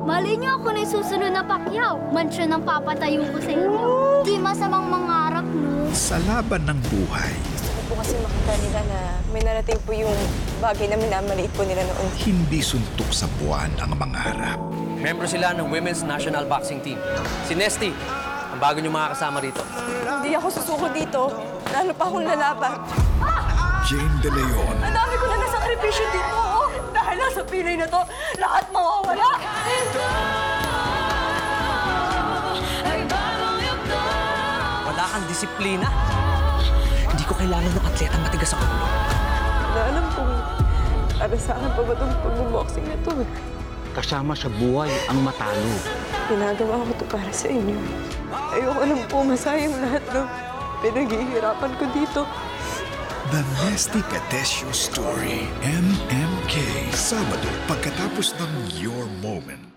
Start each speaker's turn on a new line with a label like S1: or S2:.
S1: Mali niyo ako na yung susunod na Pacquiao. Mansyon ang papatayo ko sa inyo. Di masamang mangarap, no?
S2: Sa laban ng buhay,
S3: Gusto ko po kasi makita nila na may narating po yung bagay na minamaliit po nila noon.
S2: hindi suntok sa buwan ang mangarap.
S4: Membro sila ng Women's National Boxing Team. Si Nesty, ang bago niyong mga kasama rito.
S3: Hindi ako susuko dito. Lalo pa akong lalaban.
S2: Jane De Leon,
S3: Ang dami ko na nasakripisyo dito. Oh. Dahil lang sa pilay na to, lahat mawawala.
S4: Wala kang disiplina. Hindi ko kailangan ng atleta matigas ang ulo.
S3: Na alam kong para sa akin pa ba itong pag-boxing na to?
S5: Kasama sa buhay ang matalo.
S3: Ginagawa ko to para sa inyo. Ayoko lang po masayang lahat ng pinaghihirapan ko dito.
S2: The Nesty Catesio Story, MMK. Sabado, pagkatapos ng Your Moment.